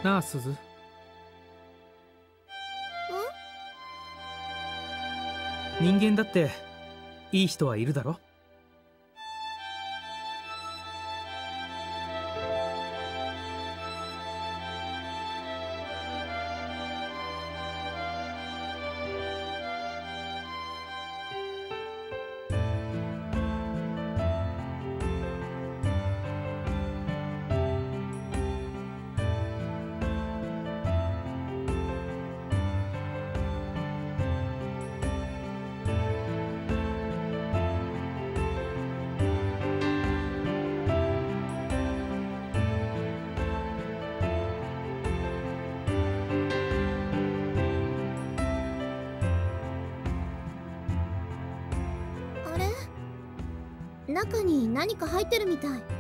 なあ、鈴。人間だっていい人はいるだろ。 あれ、中に何か入ってるみたい。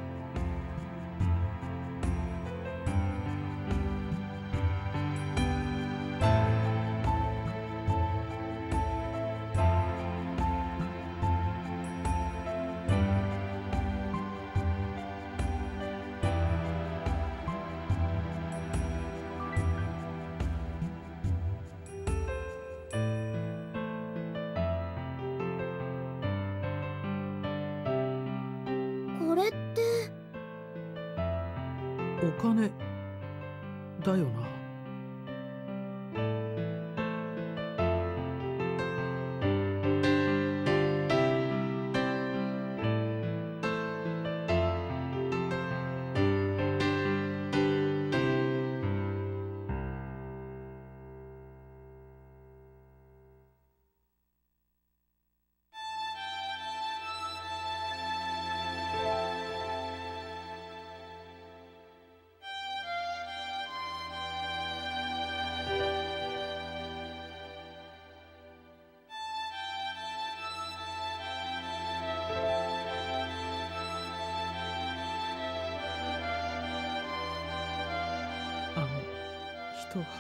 これってお金だよな。あの人は。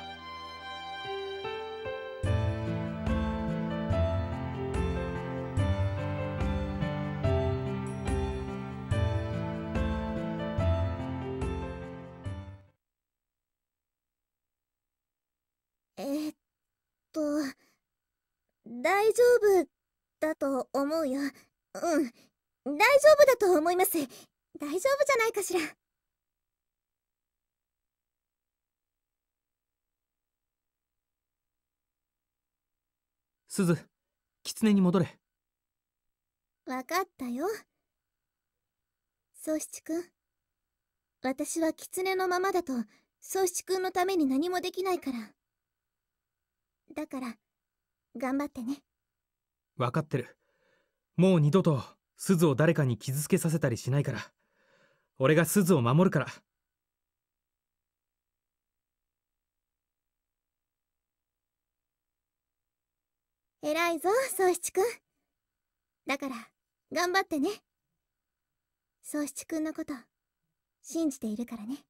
えーっと大丈夫だと思うよ。大丈夫だと思います。大丈夫じゃないかしら。 鈴、狐に戻れ。 わかったよ。宗七くん、私は狐のままだと宗七くんのために何もできないから。だから頑張ってね。 分かってる。もう二度と鈴を誰かに傷つけさせたりしないから。俺が鈴を守るから。 偉いぞ宗七くん。だから頑張ってね。宗七くんのこと信じているからね。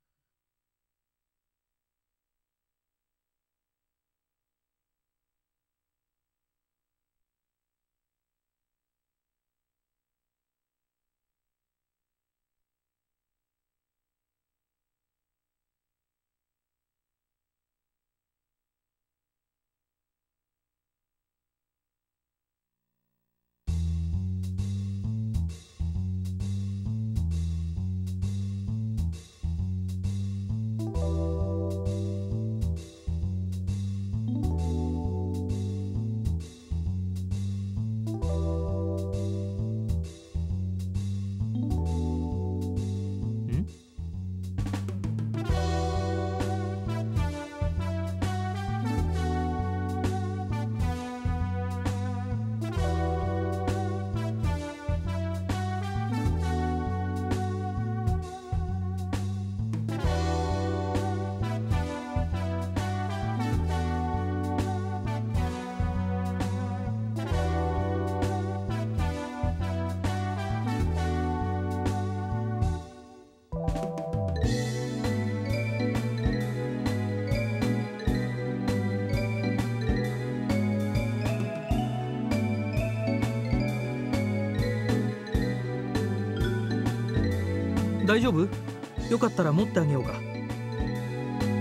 大丈夫？よかったら持ってあげようか。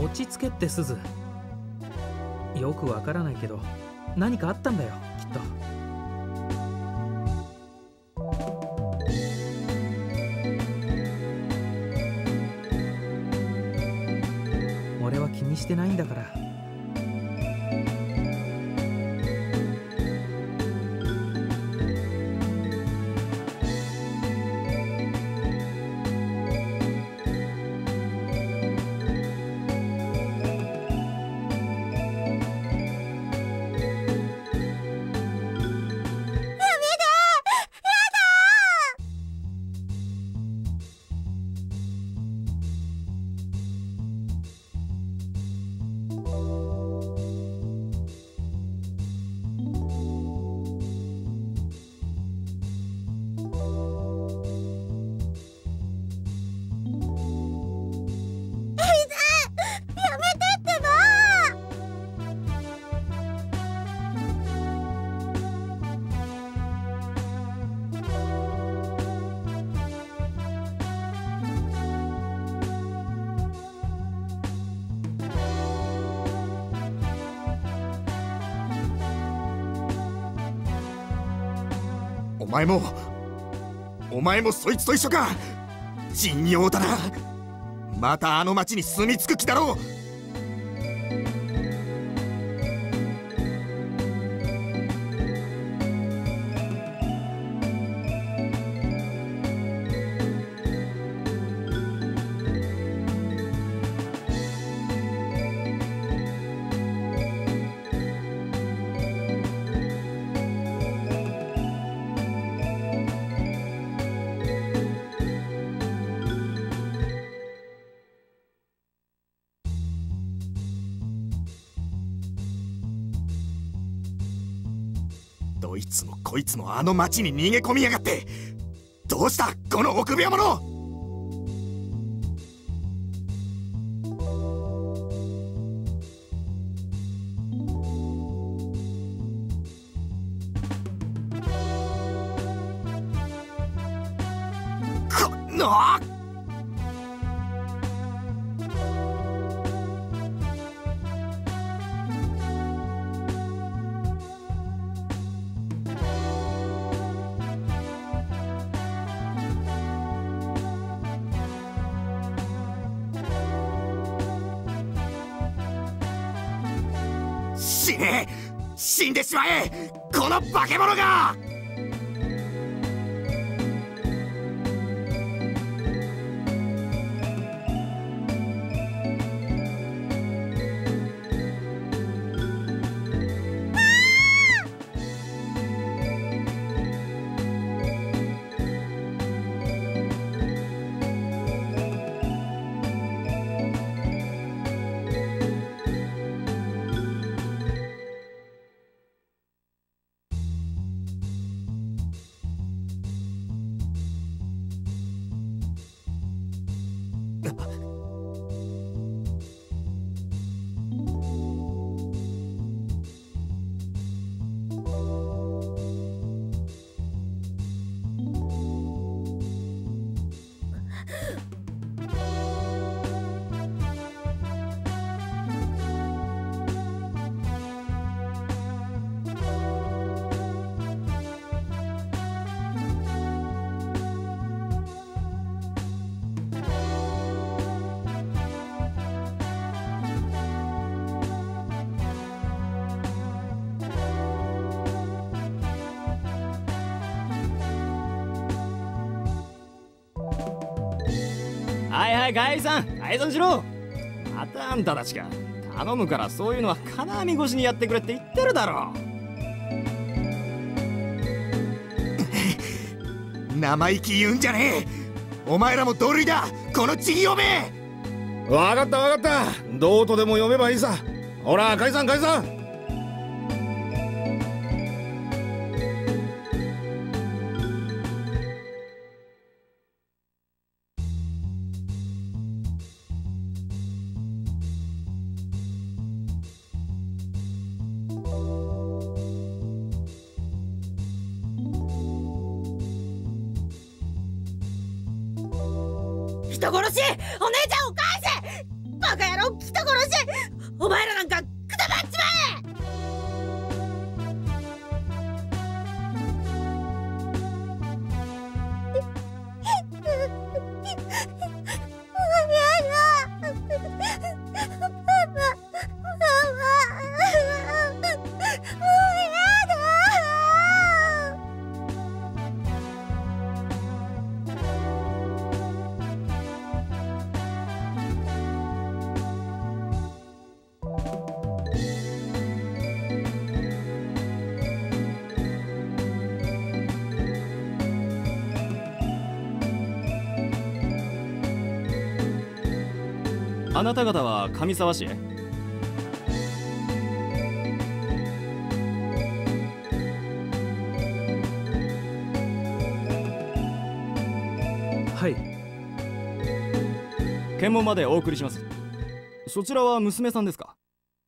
落ち着けってすず。よくわからないけど何かあったんだよきっと。俺は気にしてないんだから。 お前もそいつと一緒か。人妖だな。またあの町に住み着く気だろう。どいつもこいつもあの町に逃げ込みやがって。どうしたこの臆病者。この死ね、死んでしまえこの化け物が。 はいはい、解散しろ。またあんたたちか。頼むからそういうのは金網越しにやってくれって言ってるだろ。 生意気言うんじゃねえ。お前らも同類だこのちぎおめ。 わかったわかった。どうとでも読めばいいさ。ほら解散。 人殺し、お姉ちゃんを返せ。バカ野郎、人殺あなた方は上沢市へ？ はい。 検問までお送りします。そちらは娘さんですか？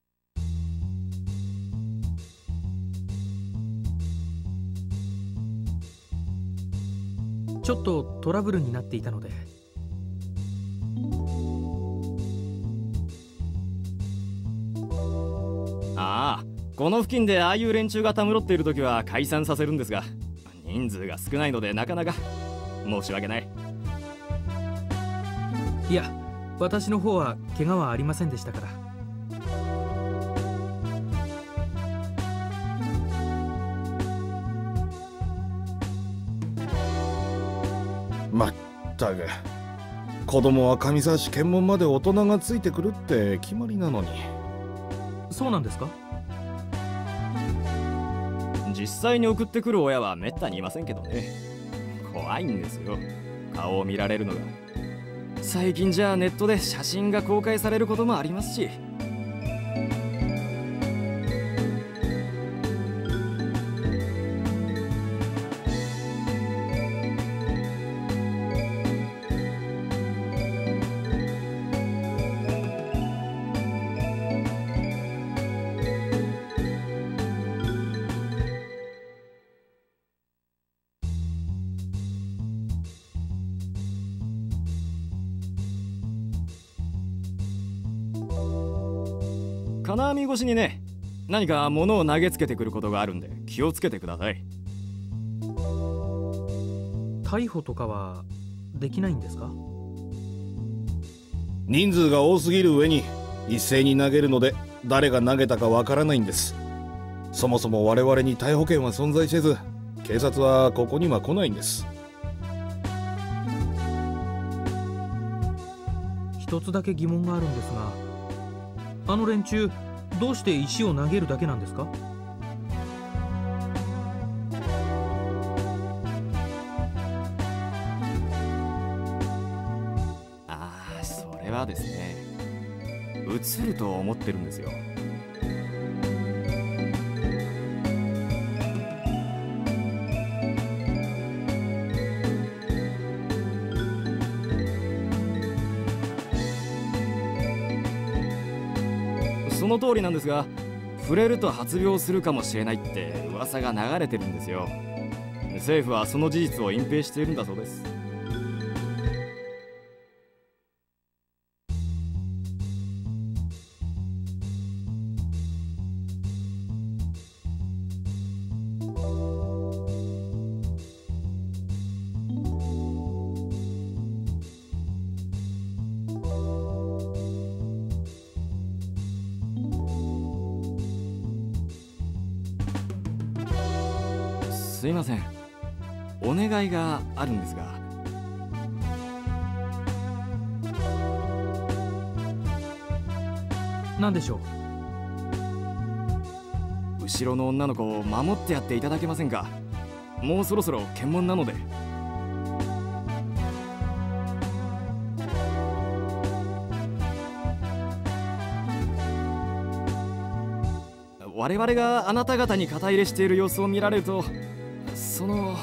ちょっとトラブルになっていたので。 ああ、この付近でああいう連中がたむろっている時は解散させるんですが、人数が少ないのでなかなか申し訳ない。 いや、私の方は怪我はありませんでしたから。 まったく、子供は上沢市検問まで大人がついてくるって決まりなのに。 そうなんですか？ 実際に送ってくる親はめったにいませんけどね。怖いんですよ、顔を見られるのが。最近じゃネットで写真が公開されることもありますし。金網越しにね、何か物を投げつけてくることがあるんで気をつけてください。 逮捕とかはできないんですか？ 人数が多すぎる上に一斉に投げるので誰が投げたかわからないんです。そもそも我々に逮捕権は存在せず、警察はここには来ないんです。 一つだけ疑問があるんですが、あの連中どうして石を投げるだけなんですか？ ああ、それはですね、映ると思ってるんですよ。その通りなんですが、触れると発病するかもしれないって噂が流れてるんですよ。政府はその事実を隠蔽しているんだそうです。すいません、お願いがあるんですが。 何でしょう？ 後ろの女の子を守ってやっていただけませんか？もうそろそろ検問なので。我々があなた方に肩入れしている様子を見られると、その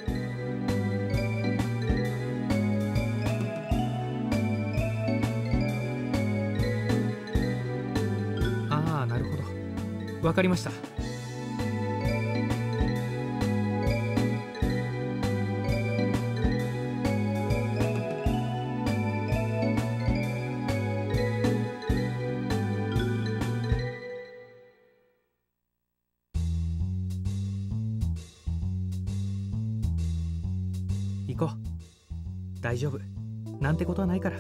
ああ、なるほど、わかりました。行こう。大丈夫。なんてことはないから。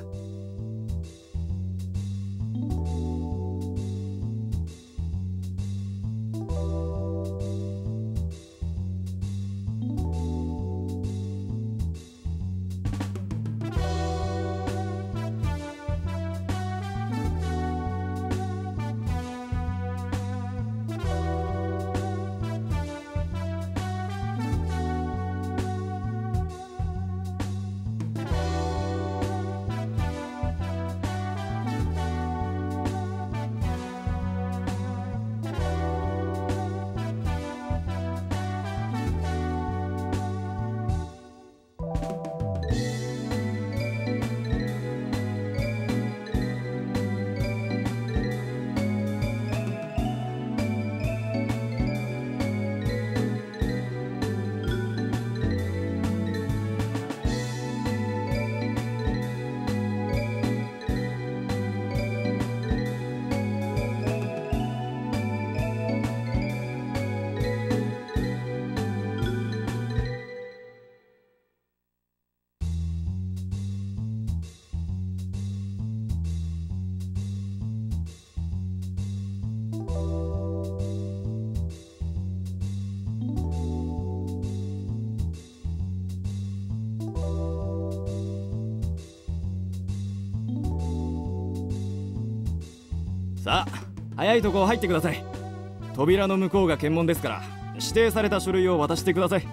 さあ、早いとこ入ってください。扉の向こうが検問ですから、指定された書類を渡してください。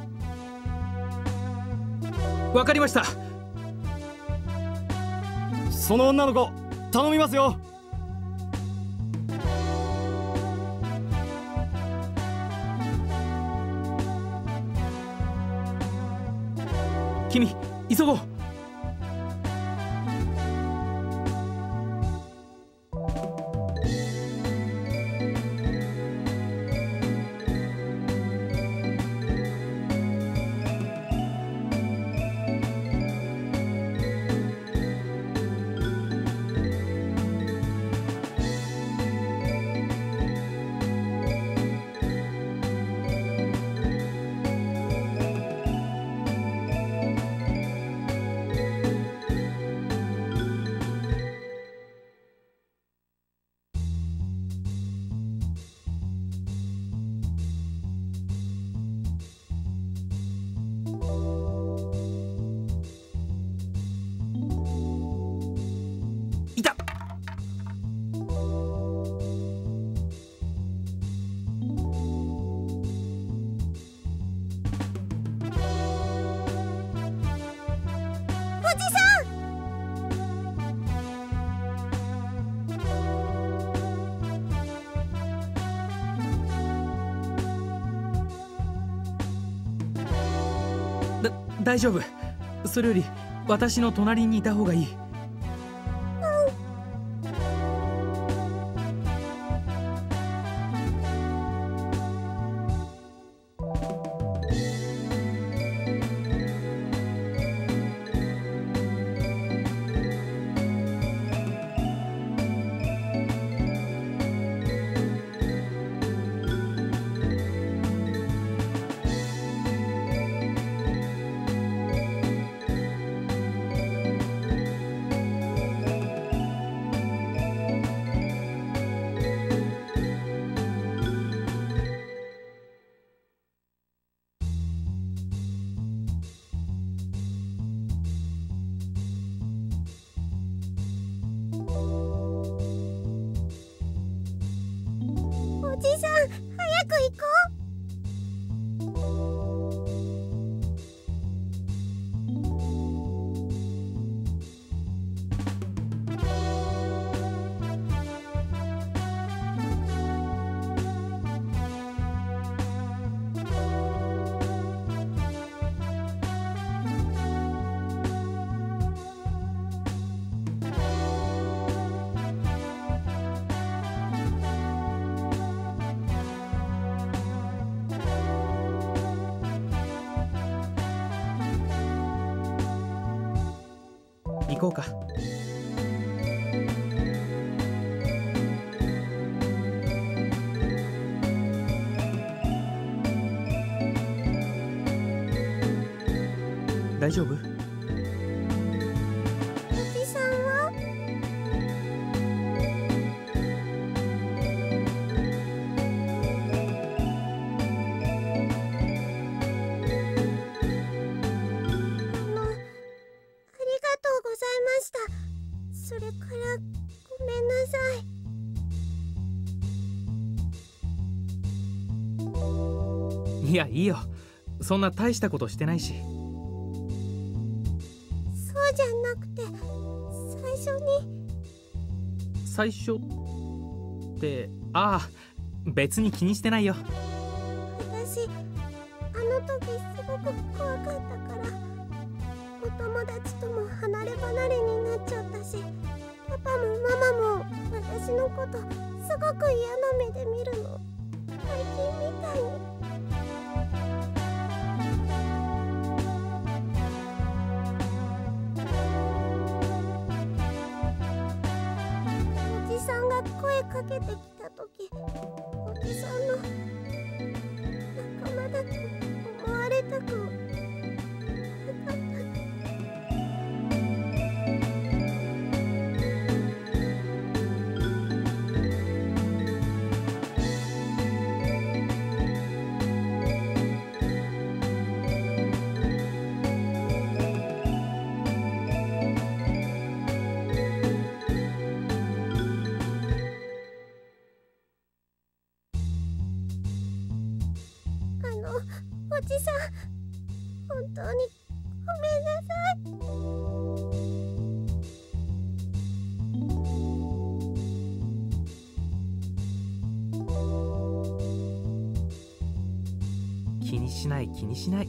わかりました。 その女の子、頼みますよ。 君、急ごう。いた。 おじさん。 大丈夫。それより私の隣にいた方がいい。おじさん、早く行こ行こうか。大丈夫？ う。おじさんは？ありがとうございました。それからごめんなさい。 いや、いいよ。そんな大したことしてないし。 そうじゃなくて、最初に。 最初って、ああ、別に気にしてないよ。 私、あの時すごく怖かったから、お友達とも離れ離れになっちゃったし、パパもママも私のことすごく嫌な目で見るの。最近みたいに。おじさんが声かけてきた時、おじさんの仲間だと思われたくなかった。 おじさん、本当にごめんなさい。気にしない気にしない。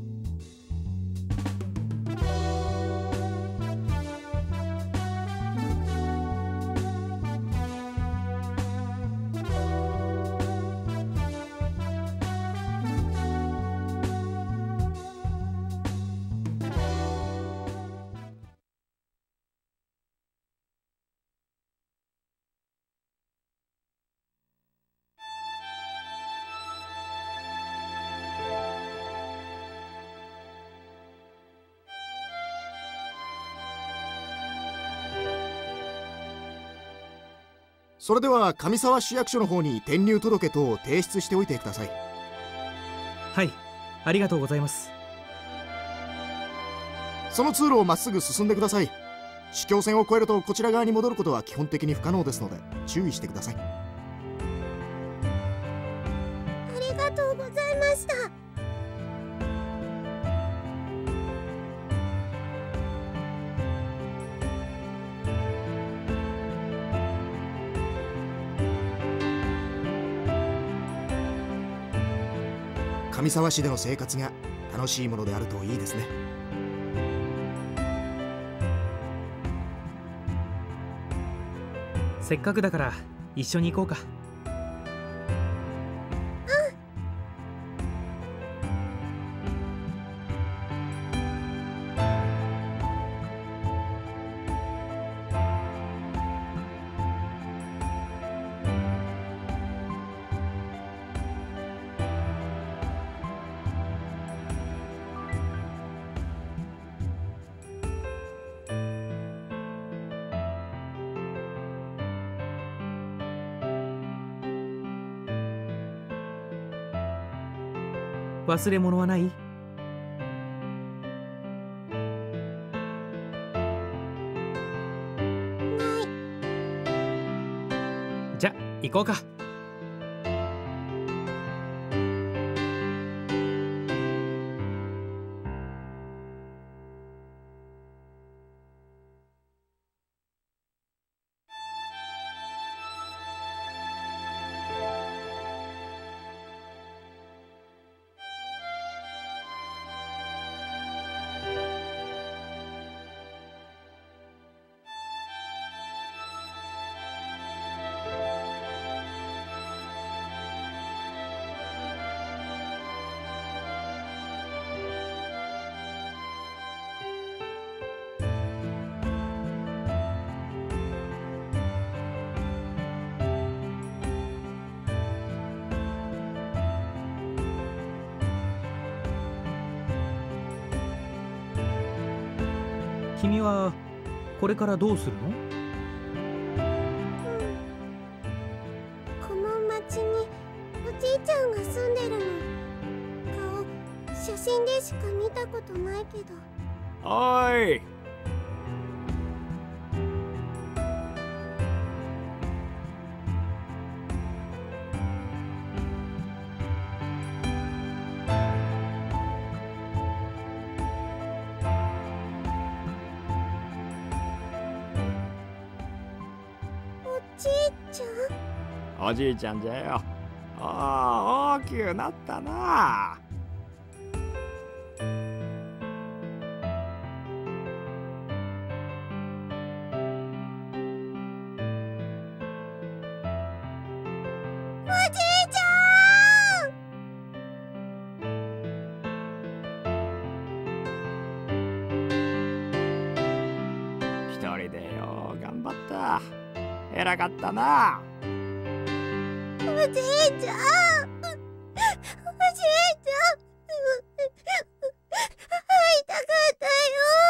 それでは上沢市役所の方に転入届等を提出しておいてください。 はい、ありがとうございます。 その通路をまっすぐ進んでください。市境線を越えるとこちら側に戻ることは基本的に不可能ですので注意してください。 い。ありがとうございました。 上沢市での生活が楽しいものであるといいですね。 せっかくだから一緒に行こうか。忘れ物はない？じゃ、行こうか。君はこれからどうするの？ この町におじいちゃんが住んでるの。顔、写真でしか見たことないけど。 おーい。おじいちゃんじゃよ。ああ、大きくなったな。 おじいちゃん！ 一人でよ、頑張った。偉かったな。 おじいちゃん、おじいちゃん、会いたかったよ。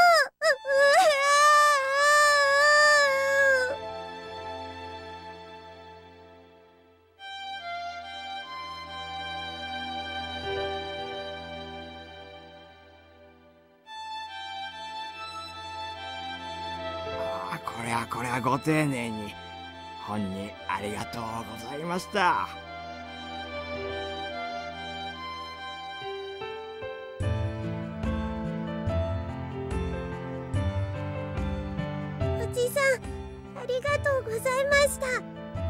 これはご丁寧に。本にありがとうございました。 りがとうございました。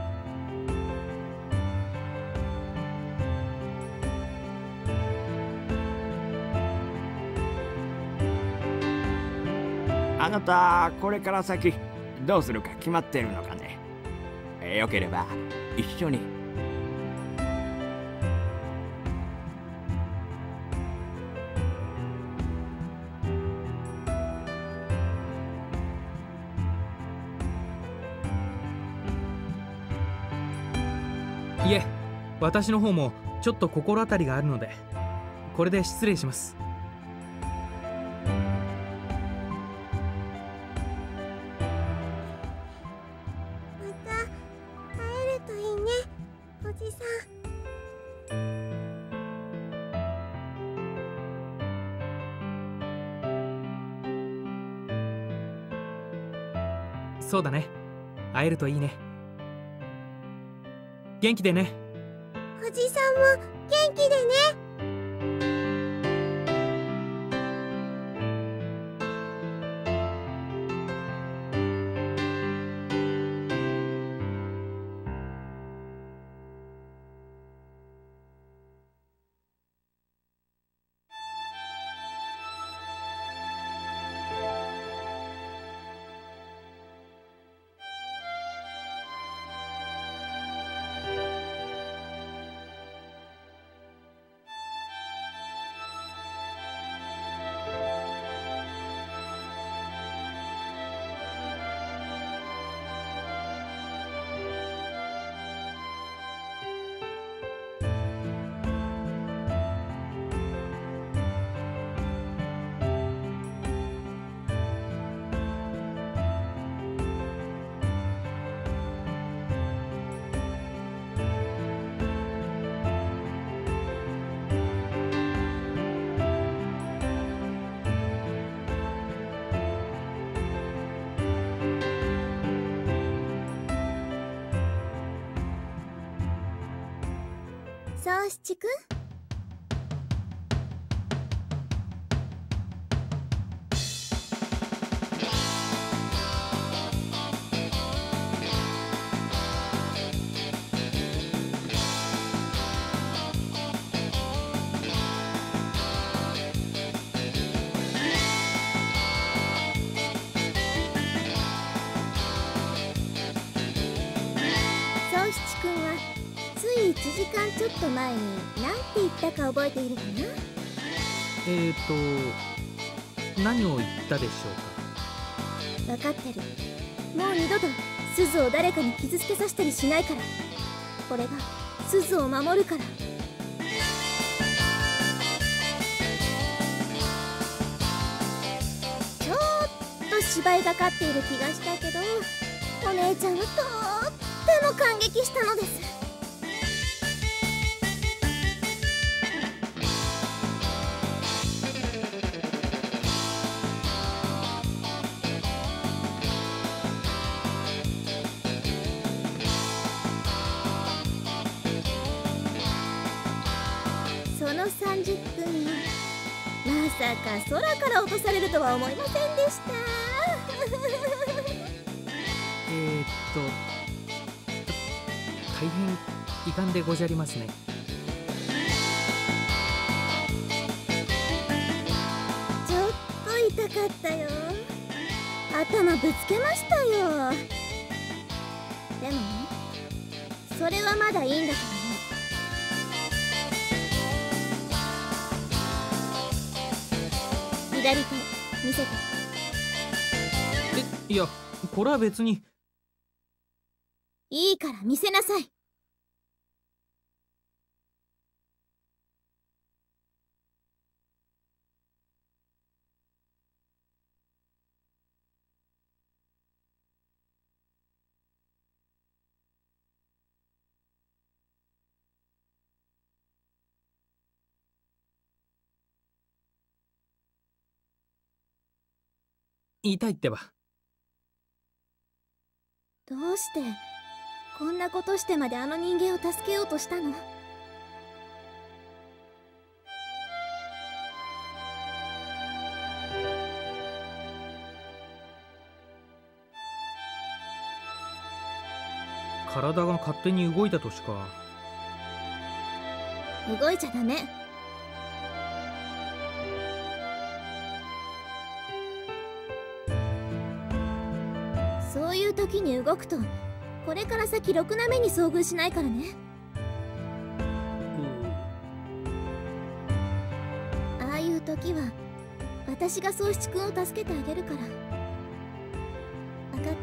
あなたこれから先どうするか決まってるのかね。よければ一緒に。 いえ、私の方もちょっと心当たりがあるので、これで失礼します。 また会えるといいね、おじさん。そうだね、会えるといいね。元気でね。 ん。おじさんも元気でね。宗七くん、宗七くんはつい1時間ちょっと前に何て言ったか覚えているかな。 何を言ったでしょ分かってる。もう二度と鈴を誰かに傷つけさせたりしないから。俺が鈴を守るから。ちょっと芝居がかっている気がしたけど、お姉ちゃんはとっても感激したのです。その30分後、まさか空から落とされるとは思いませんでした。 大変遺憾でごじゃりますね。 ちょっと痛かったよ。頭ぶつけましたよ。でもね、それはまだいいんだけどね。左手見せて。 いや、これは別に。 いいから見せなさい。 痛いってば。 どうしてこんなことしてまであの人間を助けようとしたの？ 体が勝手に動いたとしか。 動いちゃダメ。そういう時に動くとこれから先ろくな目に遭遇しないからね。ああいう時は私が宗七君を助けてあげるから。分かった？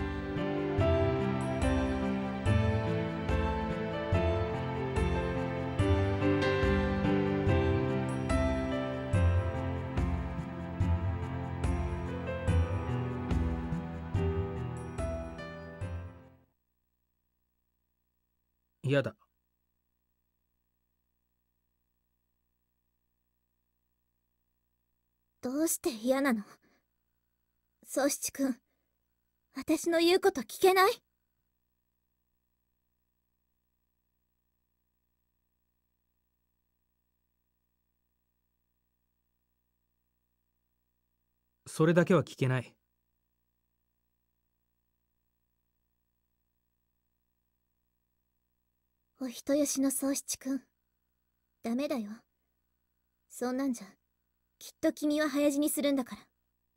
嫌だ。 どうして嫌なの？宗七君、私の言うこと聞けない？ それだけは聞けない。 お人よしの宗七君、ダメだよ。そんなんじゃきっと君は早死にするんだから。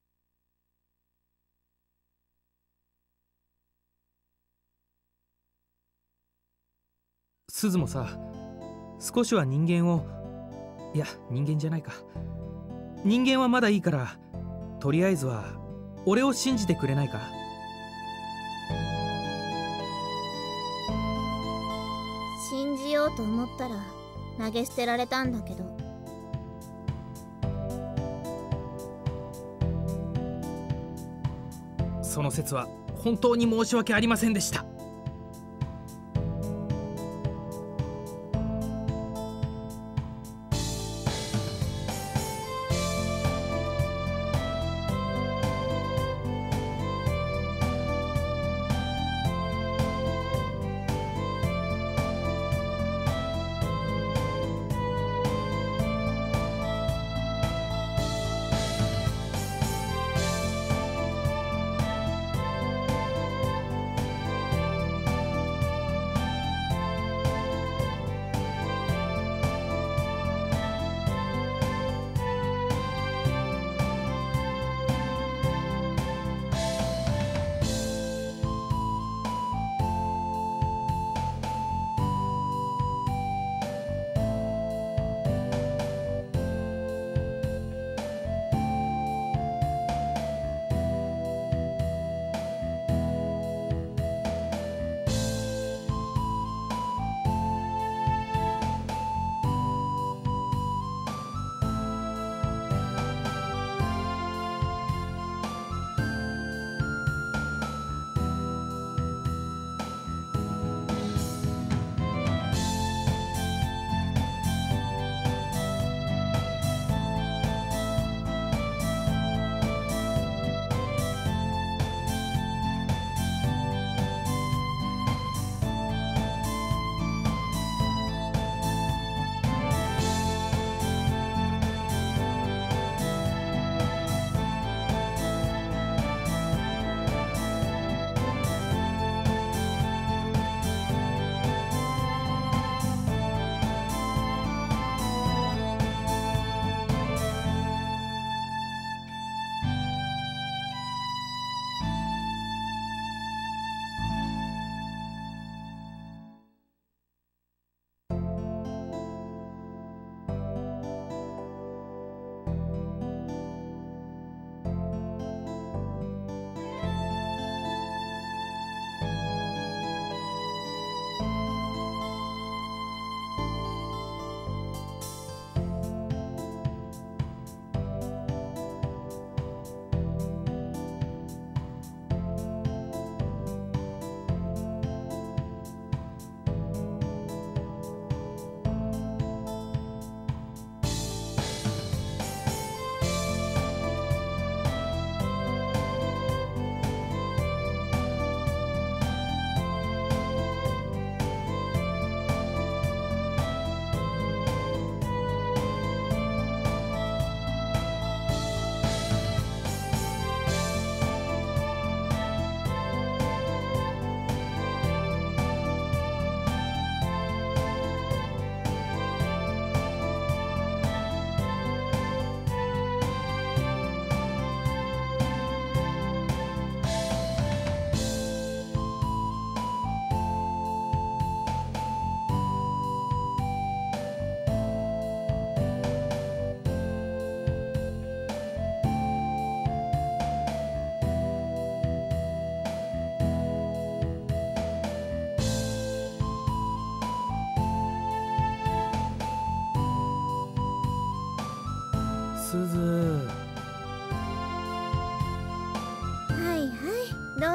鈴もさ、少しは人間を、いや人間じゃないか、人間はまだいいから、とりあえずは俺を信じてくれないか？ 信じようと思ったら投げ捨てられたんだけど。 その説は本当に申し訳ありませんでした。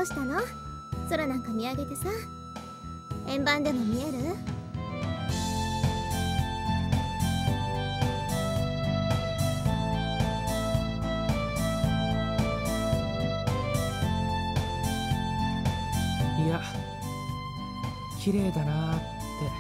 したの？空なんか見上げてさ。円盤でも見える？ いや、綺麗だなーって。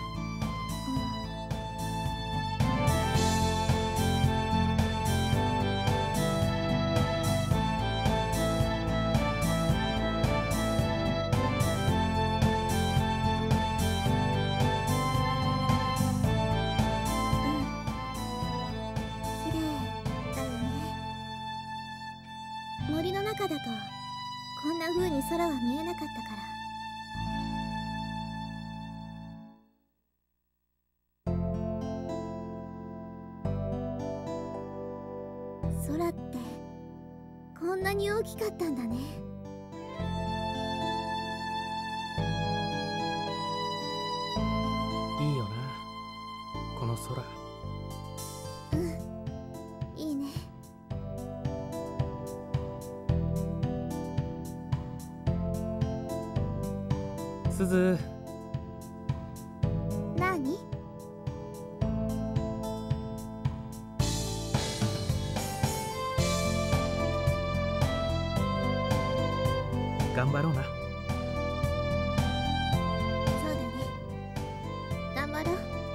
森の中だとこんな風に空は見えなかったから。空ってこんなに大きかったんだね。 いいよな、この空。 いいね。 すず。 何？ 頑張ろうな。 そうだね。頑張ろう。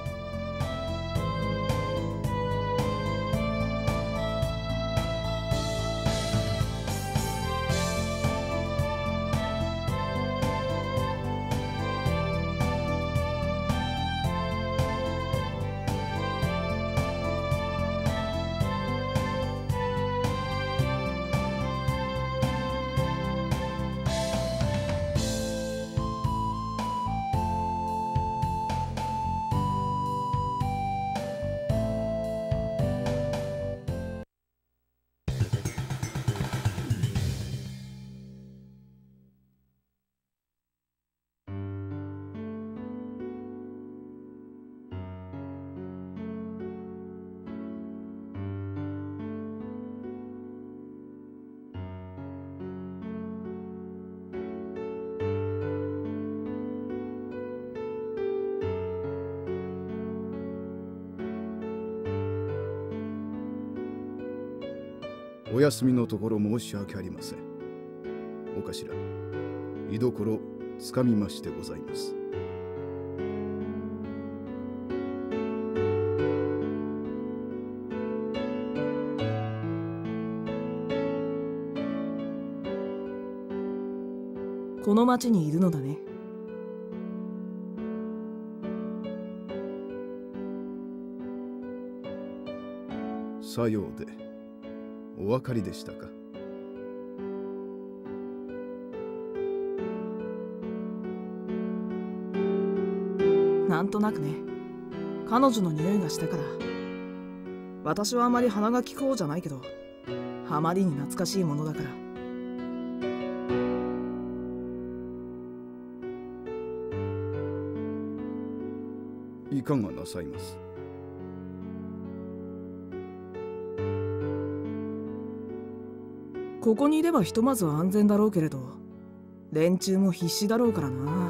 お休みのところ申し訳ありません。お頭、居所つかみましてございます。 この町にいるのだね。 さようでお分かりでしたか。 なんとなくね。彼女の匂いがしたから。私はあまり鼻が利く方じゃないけど、あまりに懐かしいものだから。 いかがなさいます？ ここにいればひとまずは安全だろうけれど、連中も必死だろうからな。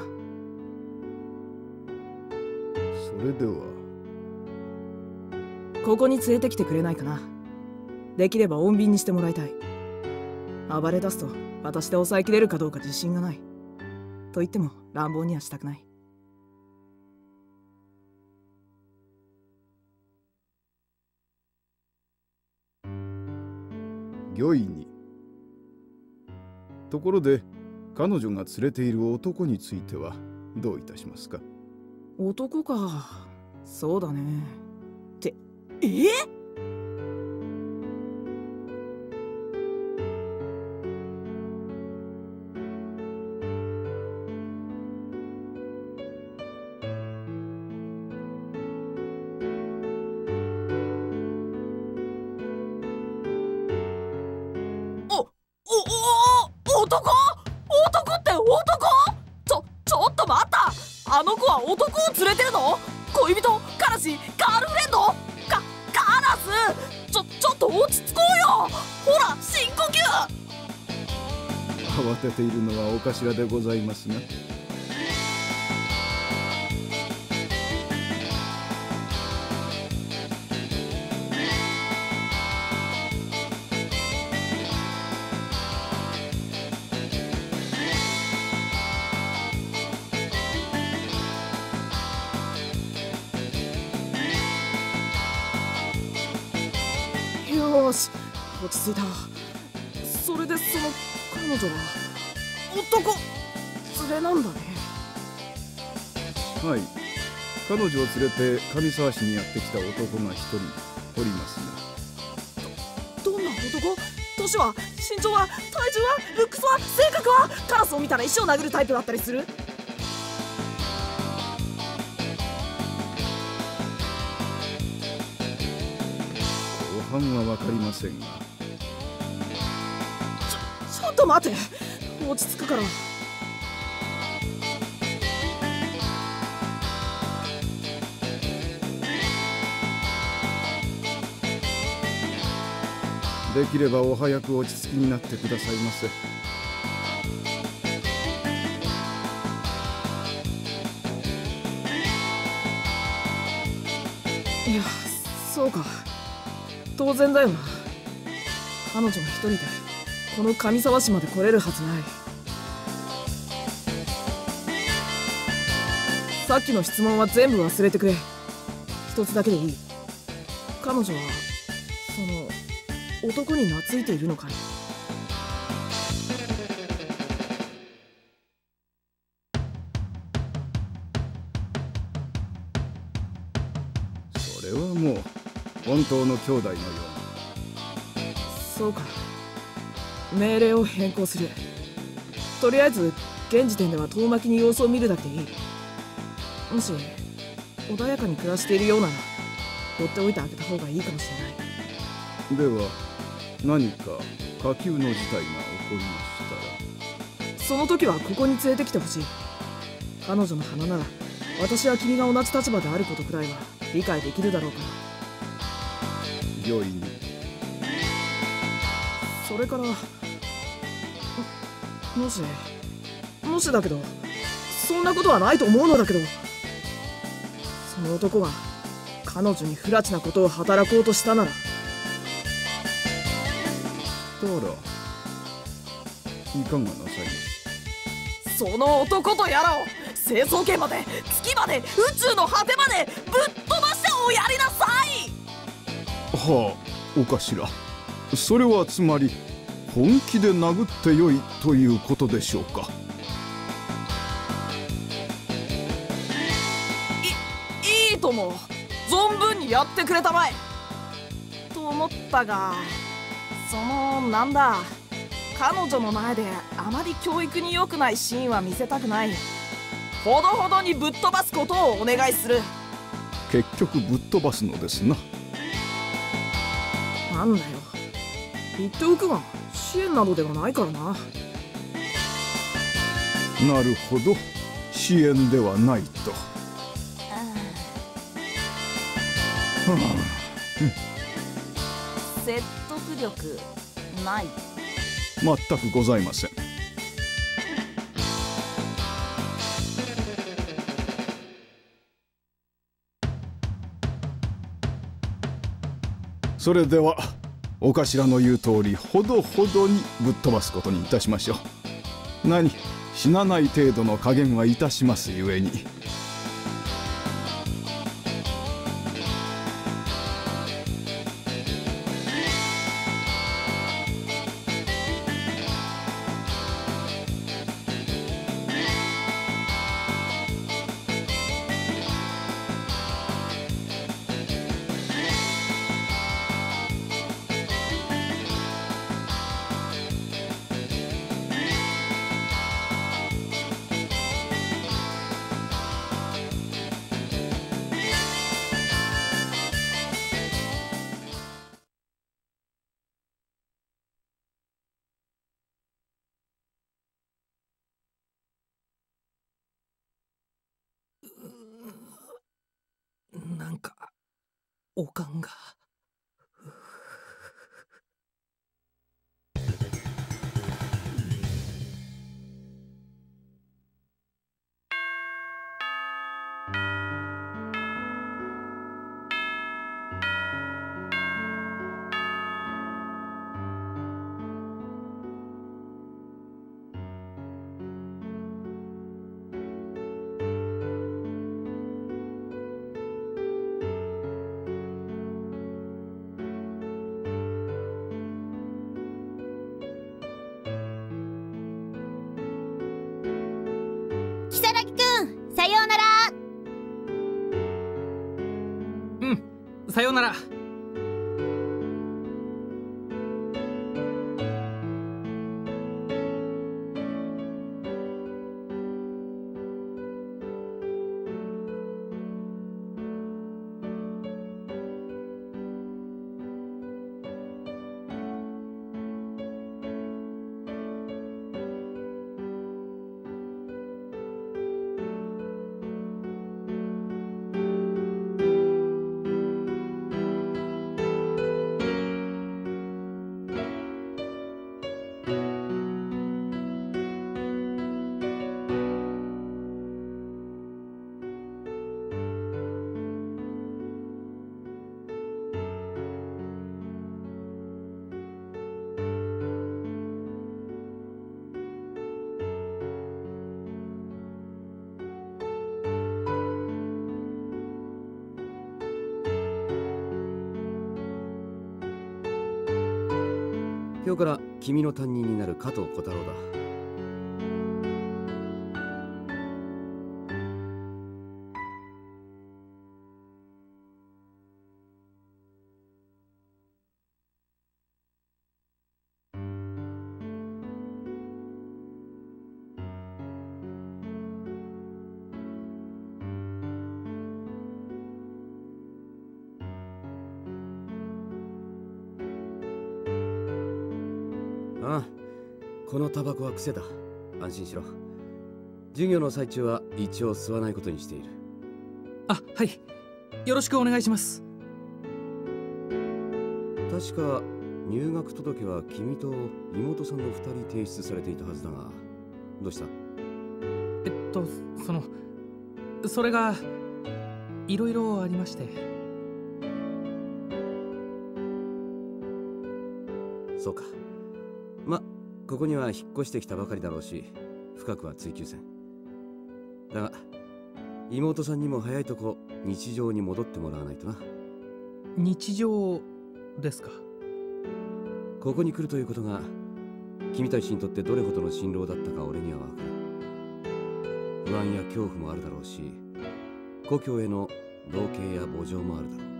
それではここに連れてきてくれないかな。できれば穏便にしてもらいたい。暴れ出すと私で抑えきれるかどうか自信がない。と言っても乱暴にはしたくない。 御意に。ところで彼女が連れている男についてはどういたしますか？ 男か。そうだね。って男って男？ちょっと待った。あの子は男を連れてるの？恋人、彼氏、ガールフレンド？カラス、ちょっと落ち着こうよ。ほら深呼吸。 慌てているのはお頭でございますが。 よーし、落ち着いた。それでその彼女は男連れなんだね。 はい、彼女を連れて上沢市にやってきた男が一人おりますが。 どんな男？年は、身長は、体重は、ルックスは、性格は？カラスを見たら石を殴るタイプだったりする？ 後半は分かりませんが。 ちょっと待って、落ち着くから。 できればお早く落ち着きになってくださいませ。 いや、そうか。当然だよな。彼女が一人でこの上沢市まで来れるはずない。さっきの質問は全部忘れてくれ。一つだけでいい。彼女はその男に懐いているのかい？ それはもう本当の兄弟のよそうか。命令を変更する。とりあえず現時点では遠巻きに様子を見るだけでいい。もし穏やかに暮らしているようなら放っておいてあげた方がいいかもしれない。 うな。では何か火急の事態が起こりましたら。 その時はここに連れてきてほしい。彼女の鼻なら私は君が同じ立場であることくらいは理解できるだろうから。 病院に。 それからもしだけど、そんなことはないと思うのだけど、その男が彼女に不埒なことを働こうとしたなら。 したらいかがなさいます？ その男とやらを成層圏まで、月まで、宇宙の果てまでぶっ飛ばしておやりなさい。 はあ、お頭、それはつまり本気で殴ってよいということでしょうか？ いいとも、存分にやってくれたまえと思ったが、なんだ、彼女の前であまり教育に良くないシーンは見せたくない。ほどほどにぶっ飛ばすことをお願いする。 結局ぶっ飛ばすのですな。 なんだよ、言っておくが支援などではないからな。 なるほど、支援ではないと。 説得力ない。 全くございません。それではお頭の言う通り、ほどほどにぶっ飛ばすことにいたしましょう。死なない程度の加減はいたしますゆえに。 なんかおかんが。 さようなら。 今日から君の担任になる加藤小太郎だ。ああ、このタバコは癖だ。安心しろ。授業の最中は一応吸わないことにしている。 あ、はい。よろしくお願いします。 確か入学届は君と妹さんの2人提出されていたはずだが、どうした？ それがいろいろありまして。 そうか。ま、ここには引っ越してきたばかりだろうし、深くは追求せん。だが妹さんにも早いとこ日常に戻ってもらわないとな。 日常ですか？ ここに来るということが君たちにとってどれほどの辛労だったか俺には分からん。不安や恐怖もあるだろうし、故郷への同型や慕情もあるだろう。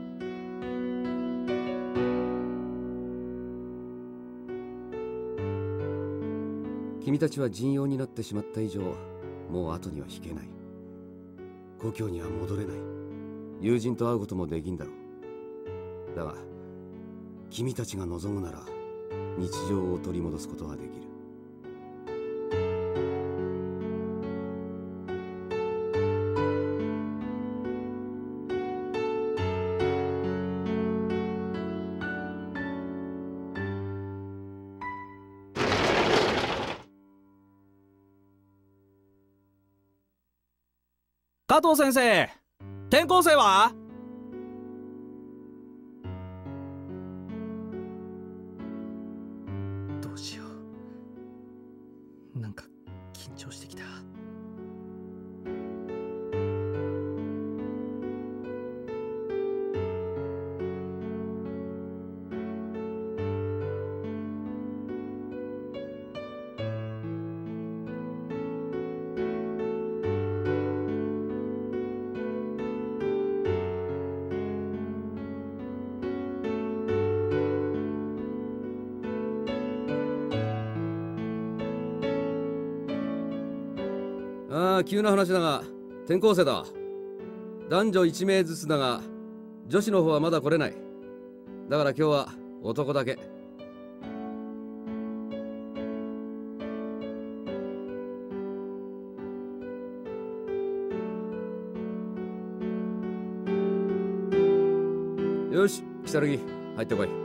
君たちは陣容になってしまった以上、もう後には引けない。故郷には戻れない。友人と会うこともできんだろう。だが君たちが望むなら日常を取り戻すことはできる。 加藤先生、転校生は？ どうしよう。なんか緊張してきた。 ああ、急な話だが転校生だ。男女1名ずつだが女子の方はまだ来れない。だから今日は男だけ。よし、如月入ってこい。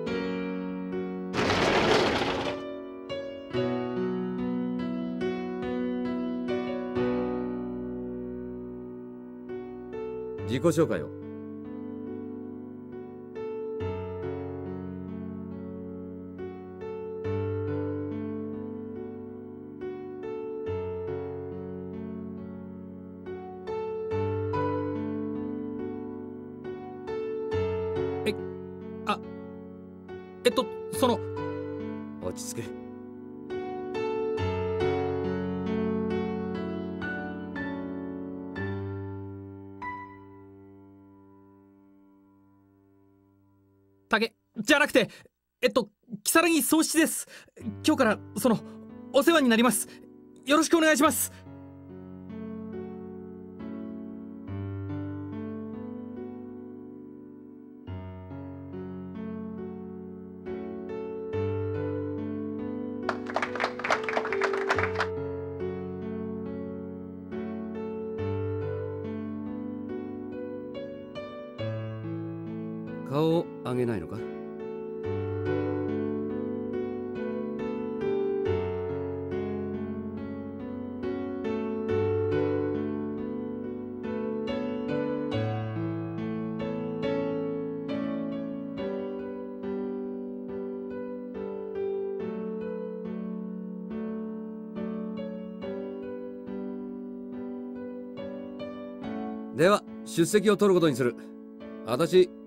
自己紹介を。落ち着け。 竹じゃなくて如月宗七です。今日からお世話になります。よろしくお願いします。 顔を上げないのか？では出席を取ることにする。私